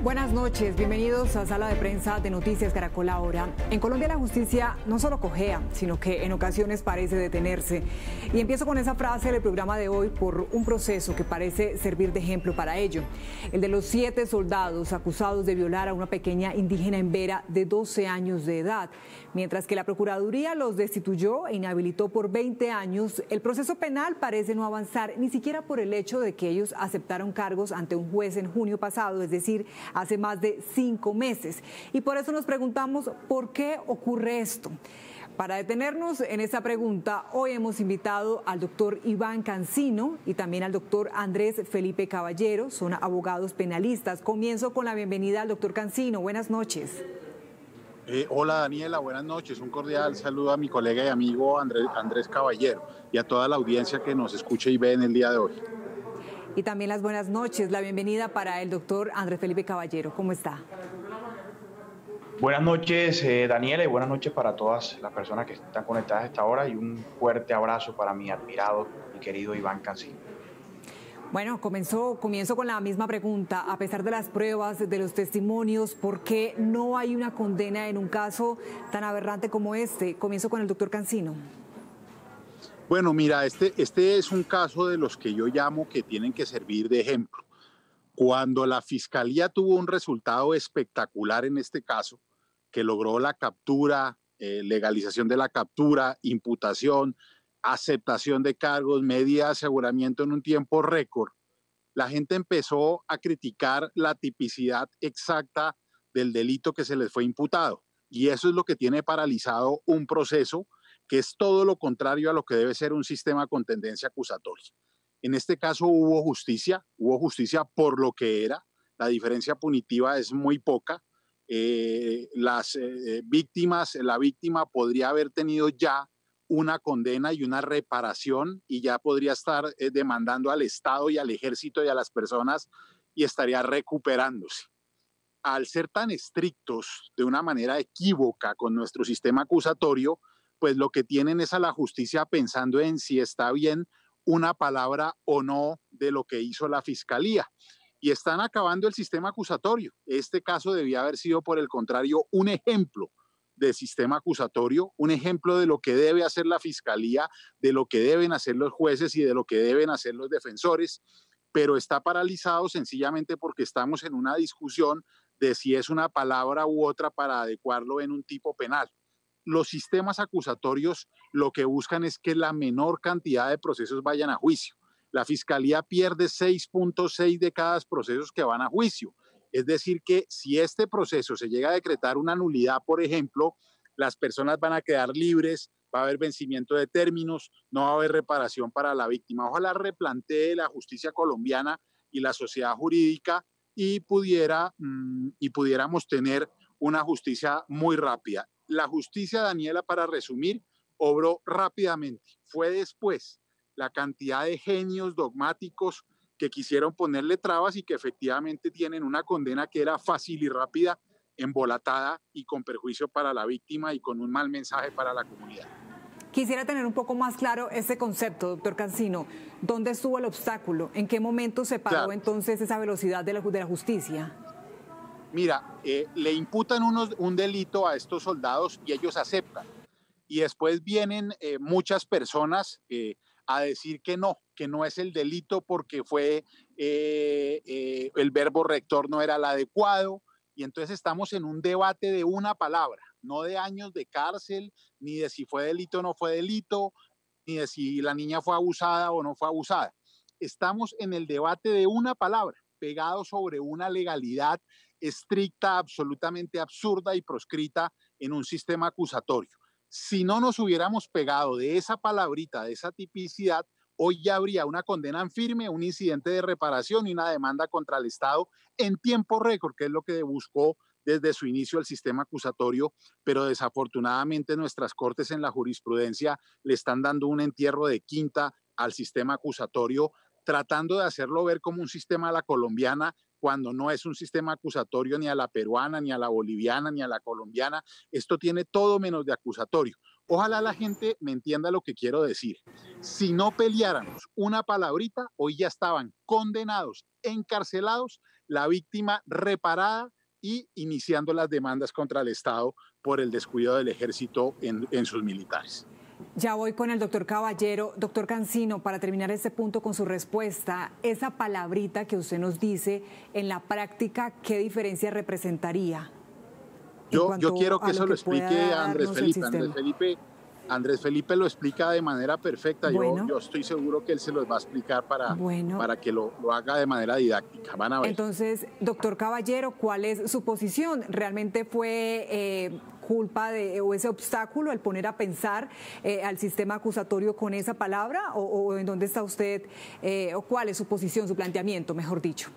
Buenas noches, bienvenidos a Sala de Prensa de Noticias Caracol Ahora. En Colombia la justicia no solo cojea, sino que en ocasiones parece detenerse. Y empiezo con esa frase del programa de hoy por un proceso que parece servir de ejemplo para ello. El de los 7 soldados acusados de violar a una pequeña indígena en Vera de 12 años de edad. Mientras que la Procuraduría los destituyó e inhabilitó por 20 años, el proceso penal parece no avanzar ni siquiera por el hecho de que ellos aceptaron cargos ante un juez en junio pasado, es decir, hace más de 5 meses. Y por eso nos preguntamos por qué ocurre esto. Para detenernos en esta pregunta, hoy hemos invitado al doctor Iván Cancino y también al doctor Andrés Felipe Caballero, son abogados penalistas. Comienzo con la bienvenida al doctor Cancino. Buenas noches. Hola Daniela, buenas noches. Un cordial saludo a mi colega y amigo Andrés Caballero y a toda la audiencia que nos escucha y ve en el día de hoy. Y también las buenas noches, la bienvenida para el doctor Andrés Felipe Caballero. ¿Cómo está? Buenas noches, Daniela, y buenas noches para todas las personas que están conectadas a esta hora, y un fuerte abrazo para mi admirado y querido Iván Cancino. Bueno, comienzo con la misma pregunta. A pesar de las pruebas, de los testimonios, ¿por qué no hay una condena en un caso tan aberrante como este? Comienzo con el doctor Cancino. Bueno, mira, este es un caso de los que yo llamo que tienen que servir de ejemplo. Cuando la Fiscalía tuvo un resultado espectacular en este caso, que logró la captura, legalización de la captura, imputación, aceptación de cargos, medida de aseguramiento en un tiempo récord, la gente empezó a criticar la tipicidad exacta del delito que se les fue imputado. Y eso es lo que tiene paralizado un proceso que es todo lo contrario a lo que debe ser un sistema con tendencia acusatoria. En este caso hubo justicia por lo que era, la diferencia punitiva es muy poca. La víctima podría haber tenido ya una condena y una reparación y ya podría estar demandando al Estado y al ejército y a las personas y estaría recuperándose. Al ser tan estrictos de una manera equívoca con nuestro sistema acusatorio, pues lo que tienen es a la justicia pensando en si está bien una palabra o no de lo que hizo la Fiscalía. Y están acabando el sistema acusatorio. Este caso debía haber sido, por el contrario, un ejemplo de sistema acusatorio, un ejemplo de lo que debe hacer la Fiscalía, de lo que deben hacer los jueces y de lo que deben hacer los defensores, pero está paralizado sencillamente porque estamos en una discusión de si es una palabra u otra para adecuarlo en un tipo penal. Los sistemas acusatorios lo que buscan es que la menor cantidad de procesos vayan a juicio. La Fiscalía pierde 6.6 de cada procesos que van a juicio. Es decir, que si este proceso se llega a decretar una nulidad, por ejemplo, las personas van a quedar libres, va a haber vencimiento de términos, no va a haber reparación para la víctima. Ojalá replantee la justicia colombiana y la sociedad jurídica y pudiéramos tener una justicia muy rápida. La justicia, Daniela, para resumir, obró rápidamente. Fue después la cantidad de genios dogmáticos que quisieron ponerle trabas y que efectivamente tienen una condena que era fácil y rápida, embolatada y con perjuicio para la víctima y con un mal mensaje para la comunidad. Quisiera tener un poco más claro este concepto, doctor Cancino. ¿Dónde estuvo el obstáculo? ¿En qué momento se paró entonces esa velocidad de la justicia? Mira, le imputan un delito a estos soldados y ellos aceptan. Y después vienen muchas personas a decir que no es el delito porque el verbo rector no era el adecuado. Y entonces estamos en un debate de una palabra, no de años de cárcel, ni de si fue delito o no fue delito, ni de si la niña fue abusada o no fue abusada. Estamos en el debate de una palabra, pegado sobre una legalidad estricta, absolutamente absurda y proscrita en un sistema acusatorio. Si no nos hubiéramos pegado de esa palabrita, de esa tipicidad, hoy ya habría una condena en firme, un incidente de reparación y una demanda contra el Estado en tiempo récord, que es lo que buscó desde su inicio el sistema acusatorio, pero desafortunadamente nuestras cortes en la jurisprudencia le están dando un entierro de quinta al sistema acusatorio, tratando de hacerlo ver como un sistema a la colombiana, cuando no es un sistema acusatorio ni a la peruana, ni a la boliviana, ni a la colombiana. Esto tiene todo menos de acusatorio. Ojalá la gente me entienda lo que quiero decir. Si no peleáramos una palabrita, hoy ya estaban condenados, encarcelados la víctima reparada y iniciando las demandas contra el Estado por el descuido del ejército en sus militares. Ya voy con el doctor Caballero. Doctor Cancino, para terminar este punto con su respuesta, esa palabrita que usted nos dice, en la práctica, ¿qué diferencia representaría? Yo quiero que eso lo explique Andrés Felipe. Andrés Felipe lo explica de manera perfecta. Bueno. Yo estoy seguro que él se los va a explicar para que lo haga de manera didáctica. Van a ver. Entonces, doctor Caballero, ¿cuál es su posición? ¿Realmente fue culpa o ese obstáculo el poner a pensar al sistema acusatorio con esa palabra? ¿O en dónde está usted? ¿O cuál es su posición, su planteamiento, mejor dicho?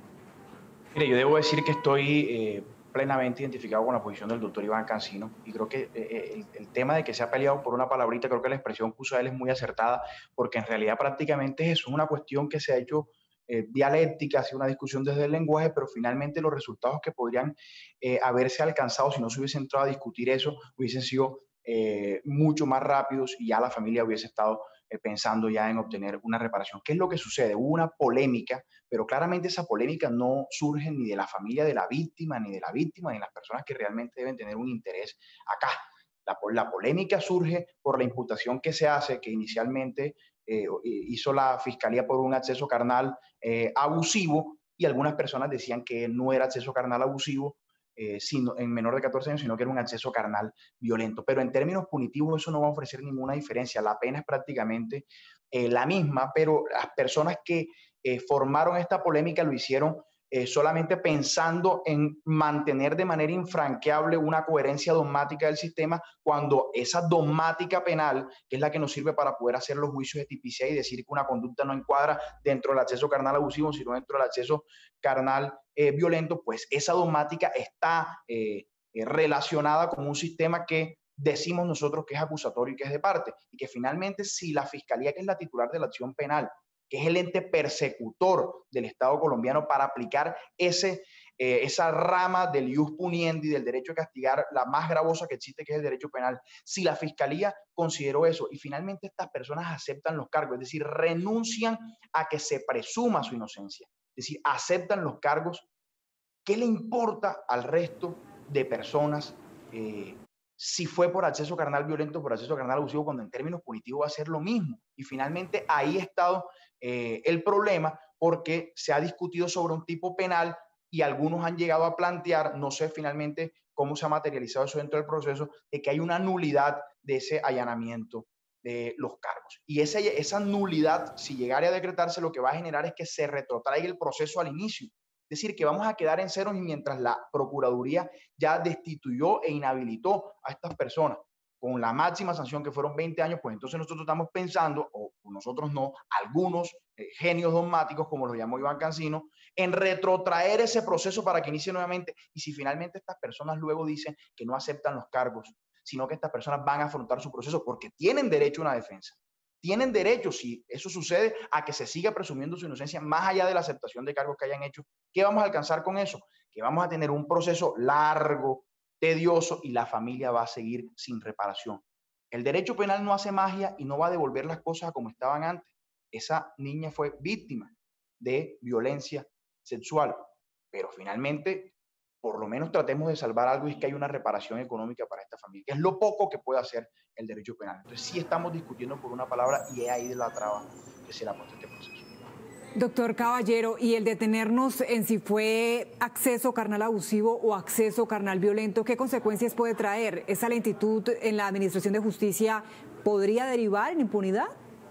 Mire, yo debo decir que estoy plenamente identificado con la posición del doctor Iván Cancino, y creo que el tema de que se ha peleado por una palabrita, creo que la expresión que usa él es muy acertada, porque en realidad prácticamente es una cuestión que se ha hecho dialéctica, ha sido una discusión desde el lenguaje, pero finalmente los resultados que podrían haberse alcanzado si no se hubiese entrado a discutir eso hubiesen sido mucho más rápidos y ya la familia hubiese estado pensando ya en obtener una reparación. ¿Qué es lo que sucede? Hubo una polémica, pero claramente esa polémica no surge ni de la familia de la víctima, ni de las personas que realmente deben tener un interés acá. La polémica surge por la imputación que se hace, que inicialmente hizo la Fiscalía por un acceso carnal abusivo, y algunas personas decían que no era acceso carnal abusivo, sino, en menor de 14 años, sino que era un acceso carnal violento. Pero en términos punitivos eso no va a ofrecer ninguna diferencia. La pena es prácticamente la misma, pero las personas que formaron esta polémica lo hicieron solamente pensando en mantener de manera infranqueable una coherencia dogmática del sistema, cuando esa dogmática penal, que es la que nos sirve para poder hacer los juicios de tipicidad y decir que una conducta no encuadra dentro del acceso carnal abusivo, sino dentro del acceso carnal violento, pues esa dogmática está relacionada con un sistema que decimos nosotros que es acusatorio y que es de parte, y que finalmente si la Fiscalía, que es la titular de la acción penal, que es el ente persecutor del Estado colombiano para aplicar esa rama del ius puniendi, del derecho a castigar, la más gravosa que existe, que es el derecho penal. Si la Fiscalía consideró eso y finalmente estas personas aceptan los cargos, es decir, renuncian a que se presuma su inocencia, es decir, aceptan los cargos, ¿qué le importa al resto de personas si fue por acceso carnal violento o por acceso carnal abusivo, cuando en términos punitivos va a ser lo mismo? Y finalmente ahí ha estado el problema, porque se ha discutido sobre un tipo penal y algunos han llegado a plantear, no sé finalmente cómo se ha materializado eso dentro del proceso, de que hay una nulidad de ese allanamiento de los cargos. Y esa nulidad, si llegara a decretarse, lo que va a generar es que se retrotraiga el proceso al inicio. Es decir, que vamos a quedar en ceros, y mientras la Procuraduría ya destituyó e inhabilitó a estas personas con la máxima sanción, que fueron 20 años, pues entonces nosotros estamos pensando, o nosotros no, algunos genios dogmáticos, como lo llamó Iván Cancino, en retrotraer ese proceso para que inicie nuevamente. Y si finalmente estas personas luego dicen que no aceptan los cargos, sino que estas personas van a afrontar su proceso porque tienen derecho a una defensa, tienen derecho, si eso sucede, a que se siga presumiendo su inocencia más allá de la aceptación de cargos que hayan hecho. ¿Qué vamos a alcanzar con eso? Que vamos a tener un proceso largo, tedioso, y la familia va a seguir sin reparación. El derecho penal no hace magia y no va a devolver las cosas a como estaban antes. Esa niña fue víctima de violencia sexual, pero finalmente, por lo menos tratemos de salvar algo, y es que hay una reparación económica para esta familia, que es lo poco que puede hacer el derecho penal. Entonces sí estamos discutiendo por una palabra, y es ahí de la traba que se le ha puesto este proceso. Doctor Caballero, y el detenernos en si fue acceso carnal abusivo o acceso carnal violento, ¿qué consecuencias puede traer? ¿Esa lentitud en la administración de justicia podría derivar en impunidad?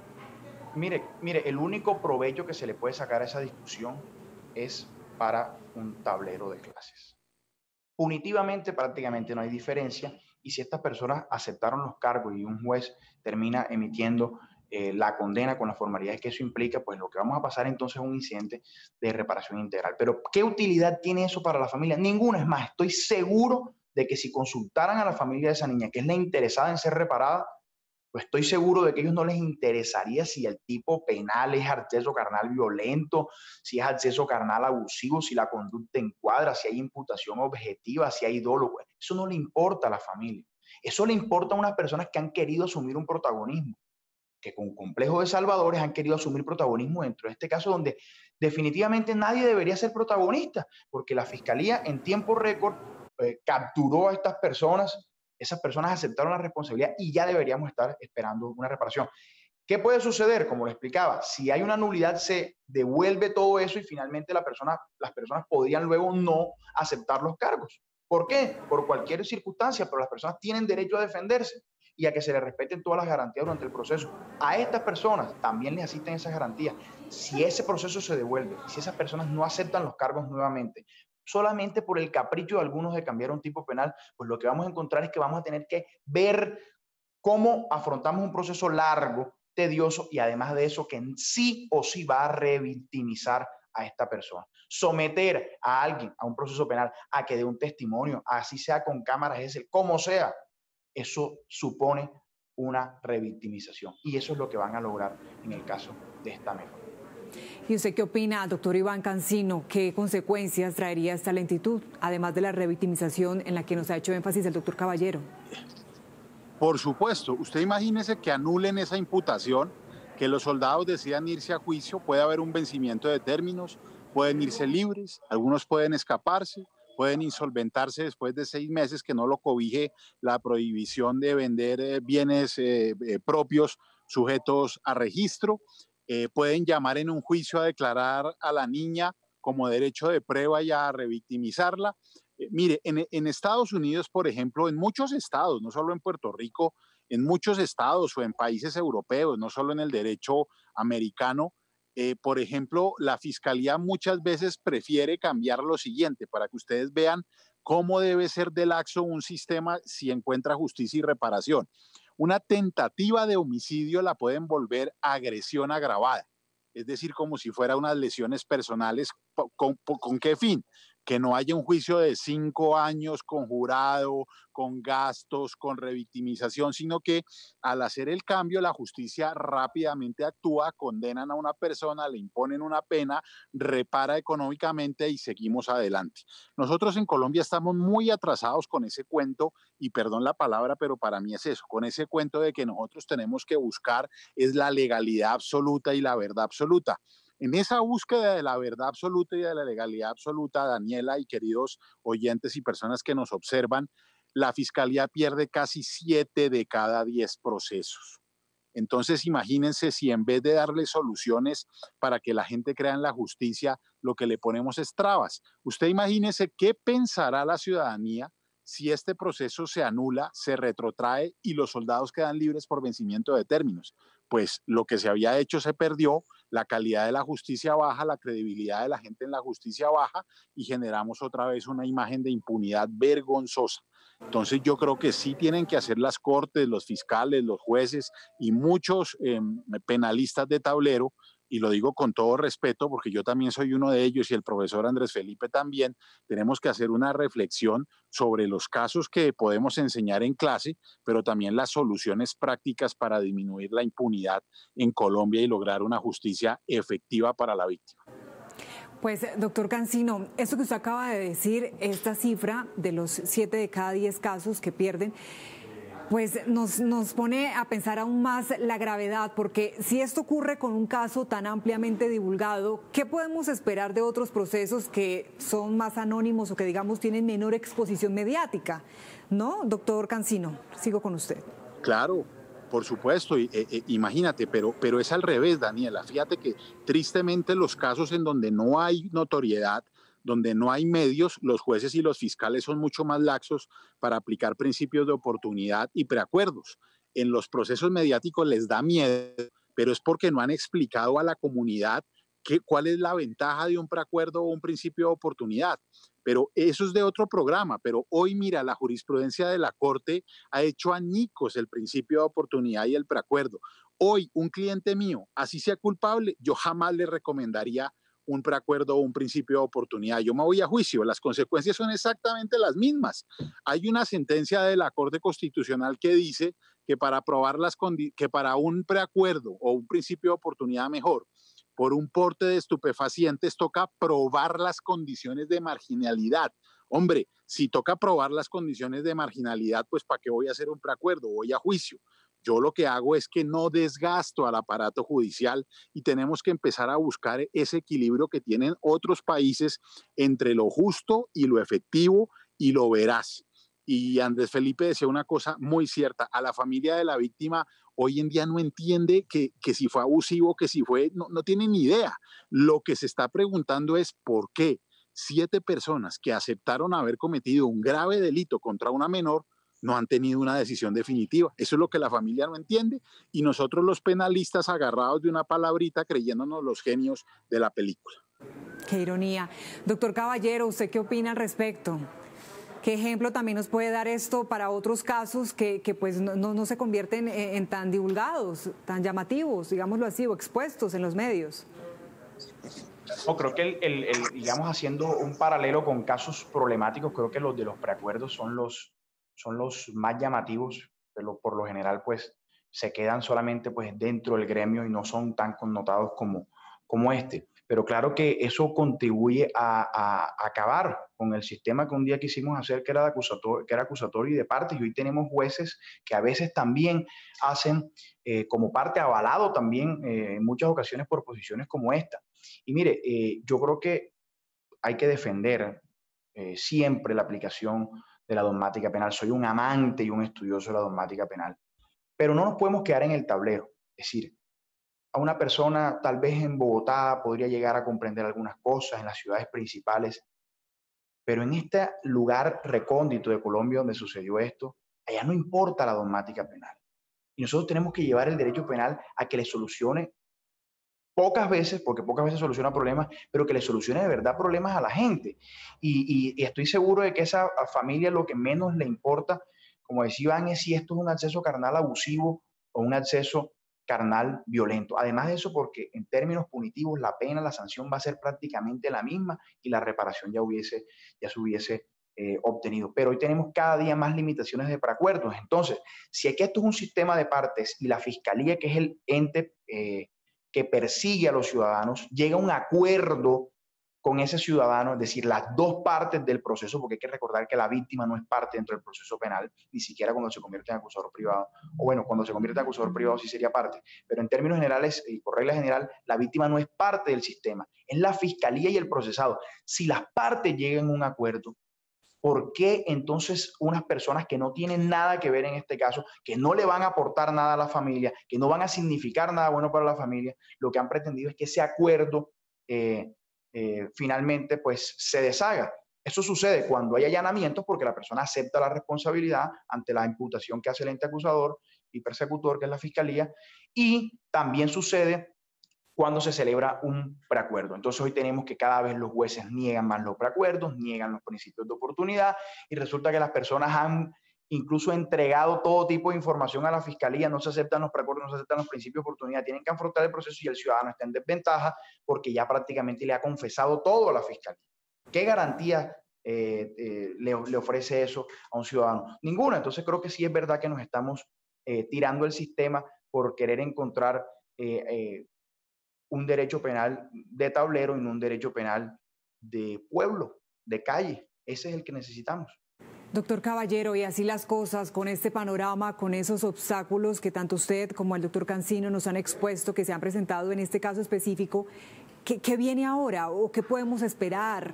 Mire, el único provecho que se le puede sacar a esa discusión es para un tablero de clases. Punitivamente prácticamente no hay diferencia, y si estas personas aceptaron los cargos y un juez termina emitiendo la condena con las formalidades que eso implica, pues lo que vamos a pasar entonces es un incidente de reparación integral. Pero ¿qué utilidad tiene eso para la familia? Ninguna. Es más, estoy seguro de que si consultaran a la familia de esa niña, que es la interesada en ser reparada, pues estoy seguro de que a ellos no les interesaría si el tipo penal es acceso carnal violento, si es acceso carnal abusivo, si la conducta encuadra, si hay imputación objetiva, si hay dolo. Eso no le importa a la familia. Eso le importa a unas personas que han querido asumir un protagonismo. que con complejo de salvadores han querido asumir protagonismo dentro de este caso donde definitivamente nadie debería ser protagonista, porque la Fiscalía en tiempo récord capturó a estas personas, esas personas aceptaron la responsabilidad y ya deberíamos estar esperando una reparación. ¿Qué puede suceder? Como lo explicaba, si hay una nulidad se devuelve todo eso y finalmente las personas podrían luego no aceptar los cargos. ¿Por qué? Por cualquier circunstancia, pero las personas tienen derecho a defenderse y a que se les respeten todas las garantías durante el proceso. A estas personas también les asisten esas garantías. Si ese proceso se devuelve, si esas personas no aceptan los cargos nuevamente, solamente por el capricho de algunos de cambiar un tipo penal, pues lo que vamos a encontrar es que vamos a tener que ver cómo afrontamos un proceso largo, tedioso y además de eso que sí o sí va a revictimizar a esta persona. Someter a alguien a un proceso penal, a que dé un testimonio, así sea con cámaras, como sea, eso supone una revictimización y eso es lo que van a lograr en el caso de esta mejora. ¿Y usted qué opina, doctor Iván Cancino? ¿Qué consecuencias traería esta lentitud, además de la revictimización en la que nos ha hecho énfasis el doctor Caballero? Por supuesto, usted imagínese que anulen esa imputación, que los soldados decidan irse a juicio, puede haber un vencimiento de términos, pueden irse libres, algunos pueden escaparse, pueden insolventarse después de 6 meses que no lo cobije la prohibición de vender bienes propios sujetos a registro, pueden llamar en un juicio a declarar a la niña como derecho de prueba y a revictimizarla. Mire, en Estados Unidos, por ejemplo, en muchos estados, no solo en Puerto Rico, en muchos estados o en países europeos, no solo en el derecho americano, por ejemplo, la fiscalía muchas veces prefiere cambiar lo siguiente para que ustedes vean cómo debe ser de laxo un sistema si encuentra justicia y reparación. Una tentativa de homicidio la pueden volver agresión agravada, es decir, como si fuera unas lesiones personales. ¿Con qué fin? Que no haya un juicio de 5 años con jurado, con gastos, con revictimización, sino que al hacer el cambio la justicia rápidamente actúa, condenan a una persona, le imponen una pena, repara económicamente y seguimos adelante. Nosotros en Colombia estamos muy atrasados con ese cuento, y perdón la palabra, pero para mí es eso, con ese cuento de que nosotros tenemos que buscar es la legalidad absoluta y la verdad absoluta. En esa búsqueda de la verdad absoluta y de la legalidad absoluta, Daniela y queridos oyentes y personas que nos observan, la Fiscalía pierde casi 7 de cada 10 procesos. Entonces, imagínense si en vez de darle soluciones para que la gente crea en la justicia, lo que le ponemos es trabas. Usted imagínese qué pensará la ciudadanía si este proceso se anula, se retrotrae y los soldados quedan libres por vencimiento de términos. Pues lo que se había hecho se perdió, la calidad de la justicia baja, la credibilidad de la gente en la justicia baja y generamos otra vez una imagen de impunidad vergonzosa. Entonces yo creo que sí tienen que hacer las cortes, los fiscales, los jueces y muchos penalistas de tablero, y lo digo con todo respeto porque yo también soy uno de ellos y el profesor Andrés Felipe también, tenemos que hacer una reflexión sobre los casos que podemos enseñar en clase, pero también las soluciones prácticas para disminuir la impunidad en Colombia y lograr una justicia efectiva para la víctima. Pues, doctor Cancino, esto que usted acaba de decir, esta cifra de los 7 de cada 10 casos que pierden, pues nos pone a pensar aún más la gravedad, porque si esto ocurre con un caso tan ampliamente divulgado, ¿qué podemos esperar de otros procesos que son más anónimos o que, digamos, tienen menor exposición mediática? ¿No, doctor Cancino? Sigo con usted. Claro. Por supuesto, imagínate, pero es al revés, Daniela. Fíjate que tristemente los casos en donde no hay notoriedad, donde no hay medios, los jueces y los fiscales son mucho más laxos para aplicar principios de oportunidad y preacuerdos. En los procesos mediáticos les da miedo, pero es porque no han explicado a la comunidad cuál es la ventaja de un preacuerdo o un principio de oportunidad. Pero eso es de otro programa. Pero hoy, mira, la jurisprudencia de la Corte ha hecho añicos el principio de oportunidad y el preacuerdo. Hoy, un cliente mío, así sea culpable, yo jamás le recomendaría un preacuerdo o un principio de oportunidad. Yo me voy a juicio, las consecuencias son exactamente las mismas. Hay una sentencia de la Corte Constitucional que dice que para un preacuerdo o un principio de oportunidad mejor, por un porte de estupefacientes toca probar las condiciones de marginalidad. Hombre, si toca probar las condiciones de marginalidad, pues ¿para qué voy a hacer un preacuerdo? Voy a juicio. Yo lo que hago es que no desgasto al aparato judicial y tenemos que empezar a buscar ese equilibrio que tienen otros países entre lo justo y lo efectivo y lo veraz. Y Andrés Felipe decía una cosa muy cierta, a la familia de la víctima hoy en día no entiende que si fue abusivo, que si fue, no tiene ni idea. Lo que se está preguntando es por qué 7 personas que aceptaron haber cometido un grave delito contra una menor no han tenido una decisión definitiva. Eso es lo que la familia no entiende y nosotros los penalistas agarrados de una palabrita creyéndonos los genios de la película. Qué ironía. Doctor Caballero, ¿usted qué opina al respecto? ¿Qué ejemplo también nos puede dar esto para otros casos que pues no se convierten en tan divulgados, tan llamativos, digámoslo así, o expuestos en los medios? No, creo que digamos, haciendo un paralelo con casos problemáticos, creo que los de los preacuerdos son los más llamativos, pero por lo general pues se quedan solamente pues dentro del gremio y no son tan connotados como este. Pero claro que eso contribuye a acabar con el sistema que un día quisimos hacer, que era acusatorio y de partes, y hoy tenemos jueces que a veces también hacen como parte avalado también en muchas ocasiones por posiciones como esta. Y mire, yo creo que hay que defender siempre la aplicación de la dogmática penal. Soy un amante y un estudioso de la dogmática penal, pero no nos podemos quedar en el tablero. Es decir, a una persona tal vez en Bogotá podría llegar a comprender algunas cosas en las ciudades principales, pero en este lugar recóndito de Colombia donde sucedió esto, allá no importa la dogmática penal. Y nosotros tenemos que llevar el derecho penal a que le solucione pocas veces, porque pocas veces soluciona problemas, pero que le solucione de verdad problemas a la gente. Y estoy seguro de que a esa familia lo que menos le importa, como decía Iván, es si esto es un acceso carnal abusivo o un acceso carnal violento. Además de eso, porque en términos punitivos la pena, la sanción va a ser prácticamente la misma y la reparación ya se hubiese obtenido. Pero hoy tenemos cada día más limitaciones de preacuerdos. Entonces, si aquí esto es un sistema de partes y la fiscalía, que es el ente que persigue a los ciudadanos, llega a un acuerdo con ese ciudadano, es decir, las dos partes del proceso, porque hay que recordar que la víctima no es parte dentro del proceso penal, ni siquiera cuando se convierte en acusador privado, o bueno, cuando se convierte en acusador privado sí sería parte, pero en términos generales y por regla general, la víctima no es parte del sistema, es la fiscalía y el procesado. Si las partes llegan a un acuerdo, ¿por qué entonces unas personas que no tienen nada que ver en este caso, que no le van a aportar nada a la familia, que no van a significar nada bueno para la familia, lo que han pretendido es que ese acuerdo finalmente pues se deshaga? Eso sucede cuando hay allanamientos porque la persona acepta la responsabilidad ante la imputación que hace el ente acusador y persecutor, que es la fiscalía, y también sucede cuando se celebra un preacuerdo. Entonces hoy tenemos que cada vez los jueces niegan más los preacuerdos, niegan los principios de oportunidad y resulta que las personas han incluso entregado todo tipo de información a la fiscalía, no se aceptan los preacuerdos, no se aceptan los principios de oportunidad, tienen que afrontar el proceso y el ciudadano está en desventaja porque ya prácticamente le ha confesado todo a la fiscalía. ¿Qué garantía le ofrece eso a un ciudadano? Ninguna. Entonces creo que sí es verdad que nos estamos tirando el sistema por querer encontrar un derecho penal de tablero y no un derecho penal de pueblo, de calle. Ese es el que necesitamos. Doctor Caballero, y así las cosas, con este panorama, con esos obstáculos que tanto usted como el doctor Cancino nos han expuesto, que se han presentado en este caso específico, ¿qué viene ahora o qué podemos esperar?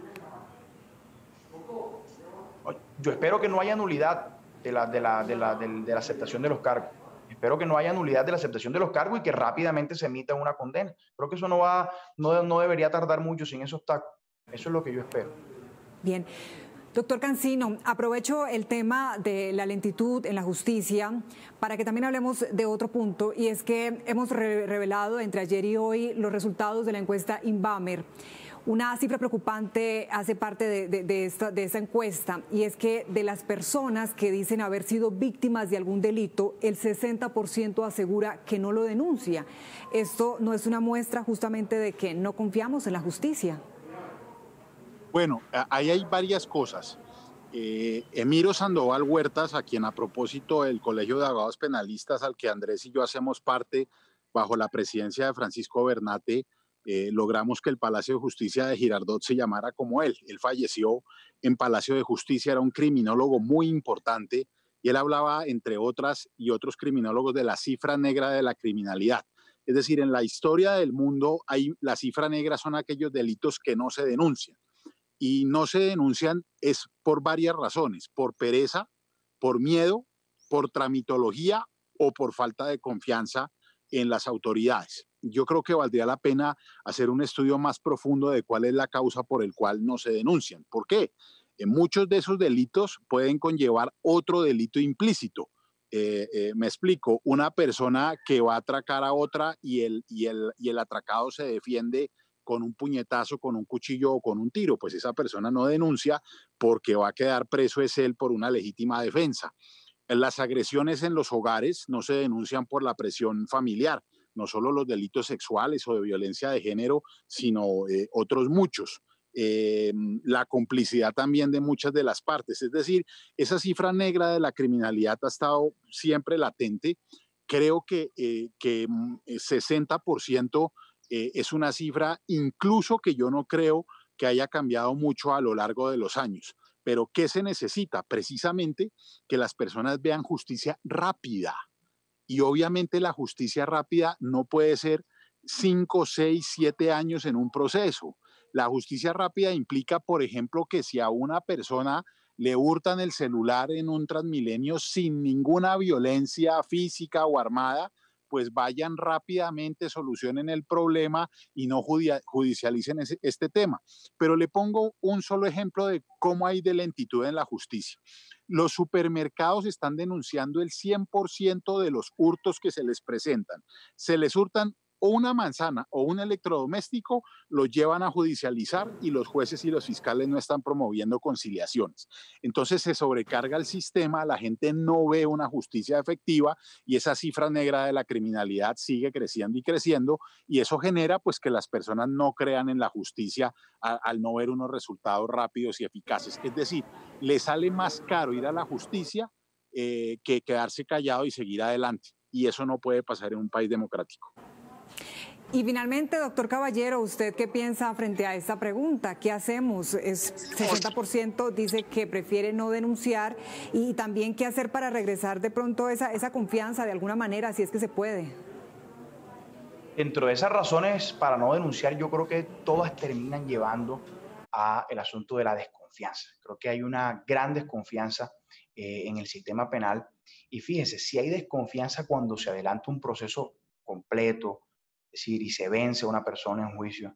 Yo espero que no haya nulidad de la aceptación de los cargos. Espero que no haya nulidad de la aceptación de los cargos y que rápidamente se emita una condena. Creo que eso no debería tardar mucho sin ese obstáculo. Eso es lo que yo espero. Bien. Doctor Cancino, aprovecho el tema de la lentitud en la justicia para que también hablemos de otro punto, y es que hemos revelado entre ayer y hoy los resultados de la encuesta Inbamer. Una cifra preocupante hace parte de esta encuesta, y es que de las personas que dicen haber sido víctimas de algún delito, el 60% asegura que no lo denuncia. ¿Esto no es una muestra justamente de que no confiamos en la justicia? Bueno, ahí hay varias cosas. Emiro Sandoval Huertas, a quien a propósito del Colegio de Abogados Penalistas, al que Andrés y yo hacemos parte bajo la presidencia de Francisco Bernate, logramos que el Palacio de Justicia de Girardot se llamara como él. Él falleció en Palacio de Justicia, era un criminólogo muy importante y él hablaba, entre otras y otros criminólogos, de la cifra negra de la criminalidad. Es decir, en la historia del mundo la cifra negra son aquellos delitos que no se denuncian. Y no se denuncian es por varias razones, por pereza, por miedo, por tramitología o por falta de confianza en las autoridades. Yo creo que valdría la pena hacer un estudio más profundo de cuál es la causa por el cual no se denuncian. ¿Por qué? Muchos de esos delitos pueden conllevar otro delito implícito. Me explico, una persona que va a atracar a otra y el atracado se defiende con un puñetazo, con un cuchillo o con un tiro, pues esa persona no denuncia porque va a quedar preso es él por una legítima defensa. Las agresiones en los hogares no se denuncian por la presión familiar, no solo los delitos sexuales o de violencia de género, sino otros muchos. La complicidad también de muchas de las partes. Es decir, esa cifra negra de la criminalidad ha estado siempre latente. Creo que 60% es una cifra incluso que yo no creo que haya cambiado mucho a lo largo de los años. Pero ¿qué se necesita? Precisamente que las personas vean justicia rápida. Y obviamente la justicia rápida no puede ser 5, 6, 7 años en un proceso. La justicia rápida implica, por ejemplo, que si a una persona le hurtan el celular en un Transmilenio sin ninguna violencia física o armada, pues vayan rápidamente, solucionen el problema y no judicialicen este tema. Pero le pongo un solo ejemplo de cómo hay de lentitud en la justicia. Los supermercados están denunciando el 100% de los hurtos que se les presentan. Se les hurtan o una manzana o un electrodoméstico, lo llevan a judicializar y los jueces y los fiscales no están promoviendo conciliaciones. Entonces se sobrecarga el sistema, la gente no ve una justicia efectiva y esa cifra negra de la criminalidad sigue creciendo y creciendo, y eso genera pues que las personas no crean en la justicia al no ver unos resultados rápidos y eficaces. Es decir, le sale más caro ir a la justicia que quedarse callado y seguir adelante, y eso no puede pasar en un país democrático. Y finalmente, doctor Caballero, ¿usted qué piensa frente a esta pregunta? ¿Qué hacemos? 60% dice que prefiere no denunciar, y también qué hacer para regresar de pronto esa confianza de alguna manera, si es que se puede. Dentro de esas razones para no denunciar, yo creo que todas terminan llevando al asunto de la desconfianza. Creo que hay una gran desconfianza en el sistema penal, y fíjense, si hay desconfianza cuando se adelanta un proceso completo, es decir, y se vence a una persona en juicio,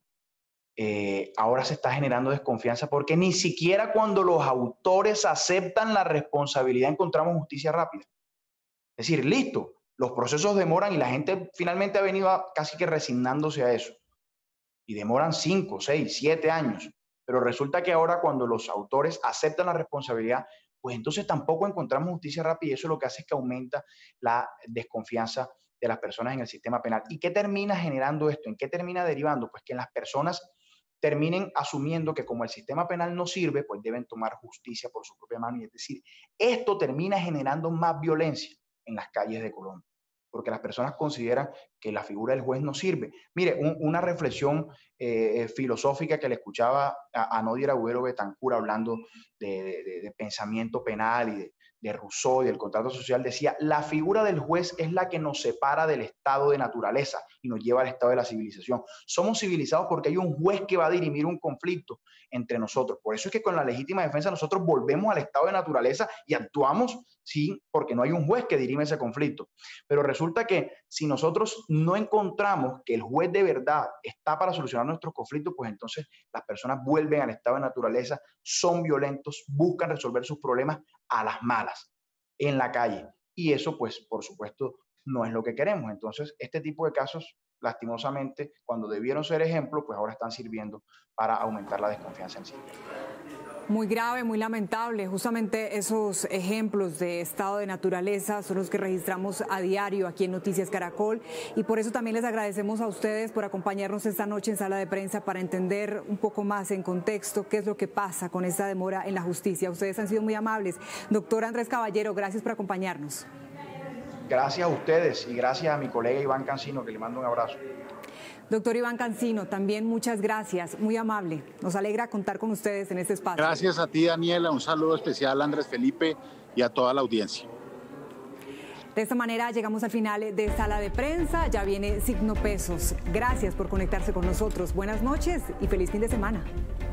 ahora se está generando desconfianza porque ni siquiera cuando los autores aceptan la responsabilidad encontramos justicia rápida. Es decir, listo, los procesos demoran y la gente finalmente ha venido casi que resignándose a eso. Y demoran 5, 6, 7 años. Pero resulta que ahora cuando los autores aceptan la responsabilidad, pues entonces tampoco encontramos justicia rápida, y eso lo que hace es que aumenta la desconfianza de las personas en el sistema penal. ¿Y qué termina generando esto? ¿En qué termina derivando? Pues que las personas terminen asumiendo que como el sistema penal no sirve, pues deben tomar justicia por su propia mano. Y es decir, esto termina generando más violencia en las calles de Colombia, porque las personas consideran que la figura del juez no sirve. Mire, una reflexión filosófica que le escuchaba a Nodier Agüero Betancur hablando de pensamiento penal y de Rousseau y del contrato social, decía: la figura del juez es la que nos separa del estado de naturaleza y nos lleva al estado de la civilización. Somos civilizados porque hay un juez que va a dirimir un conflicto entre nosotros. Por eso es que con la legítima defensa nosotros volvemos al estado de naturaleza y actuamos, sí, porque no hay un juez que dirime ese conflicto. Pero resulta que si nosotros no encontramos que el juez de verdad está para solucionar nuestros conflictos, pues entonces las personas vuelven al estado de naturaleza, son violentos, buscan resolver sus problemas a las malas, en la calle. Y eso, pues, por supuesto, no es lo que queremos. Entonces, este tipo de casos, lastimosamente, cuando debieron ser ejemplo, pues ahora están sirviendo para aumentar la desconfianza en sí. Muy grave, muy lamentable. Justamente esos ejemplos de estado de naturaleza son los que registramos a diario aquí en Noticias Caracol, y por eso también les agradecemos a ustedes por acompañarnos esta noche en Sala de Prensa para entender un poco más en contexto qué es lo que pasa con esta demora en la justicia. Ustedes han sido muy amables. Doctor Andrés Caballero, gracias por acompañarnos. Gracias a ustedes y gracias a mi colega Iván Cancino, que le mando un abrazo. Doctor Iván Cancino, también muchas gracias, muy amable. Nos alegra contar con ustedes en este espacio. Gracias a ti, Daniela. Un saludo especial a Andrés Felipe y a toda la audiencia. De esta manera llegamos al final de Sala de Prensa. Ya viene Signo Pesos. Gracias por conectarse con nosotros. Buenas noches y feliz fin de semana.